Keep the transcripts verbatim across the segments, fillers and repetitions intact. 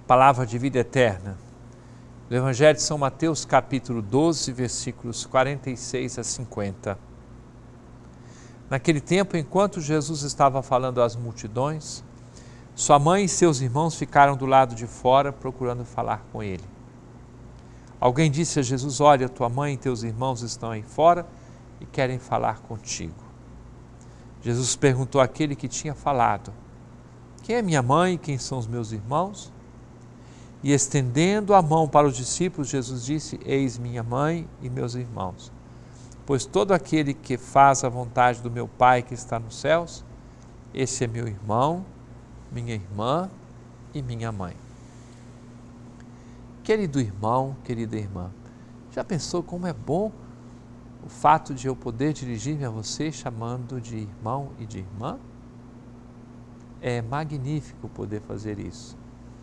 Palavra de vida eterna. Do Evangelho de São Mateus, capítulo doze, versículos quarenta e seis a cinquenta. Naquele tempo, enquanto Jesus estava falando às multidões, sua mãe e seus irmãos ficaram do lado de fora procurando falar com ele. Alguém disse a Jesus: olha, tua mãe e teus irmãos estão aí fora e querem falar contigo. Jesus perguntou àquele que tinha falado: quem é minha mãe e quem são os meus irmãos? E estendendo a mão para os discípulos, Jesus disse: eis minha mãe e meus irmãos. Pois todo aquele que faz a vontade do meu Pai que está nos céus, esse é meu irmão, minha irmã e minha mãe. Querido irmão, querida irmã, já pensou como é bom o fato de eu poder dirigir-me a você chamando de irmão e de irmã? É magnífico poder fazer isso.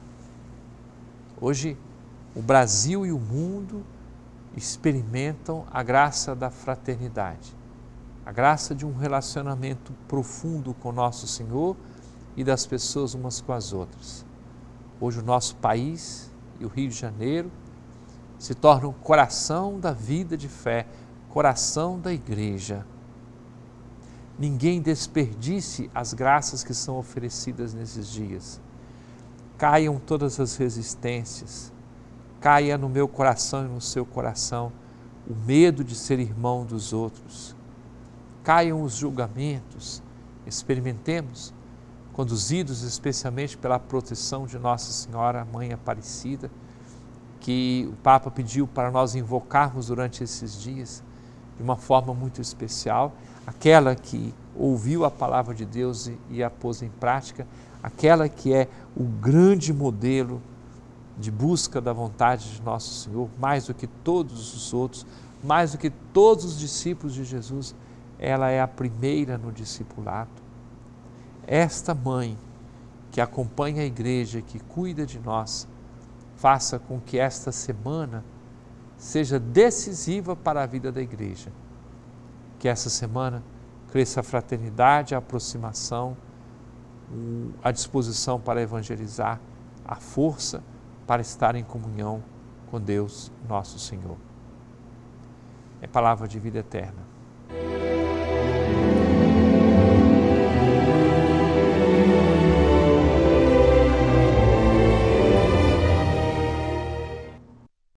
Hoje, o Brasil e o mundo experimentam a graça da fraternidade, a graça de um relacionamento profundo com nosso Senhor e das pessoas umas com as outras. Hoje o nosso país e o Rio de Janeiro se tornam o coração da vida de fé, coração da igreja. Ninguém desperdice as graças que são oferecidas nesses dias. Caiam todas as resistências, caia no meu coração e no seu coração o medo de ser irmão dos outros. Caiam os julgamentos, experimentemos, conduzidos especialmente pela proteção de Nossa Senhora, Mãe Aparecida, que o Papa pediu para nós invocarmos durante esses dias, de uma forma muito especial, aquela que ouviu a palavra de Deus e, e a pôs em prática, aquela que é o grande modelo de busca da vontade de nosso Senhor, mais do que todos os outros, mais do que todos os discípulos de Jesus, ela é a primeira no discipulado. Esta mãe que acompanha a igreja, que cuida de nós, faça com que esta semana seja decisiva para a vida da igreja. Que essa semana cresça a fraternidade, a aproximação, a disposição para evangelizar, a força para estar em comunhão com Deus, nosso Senhor. É palavra de vida eterna.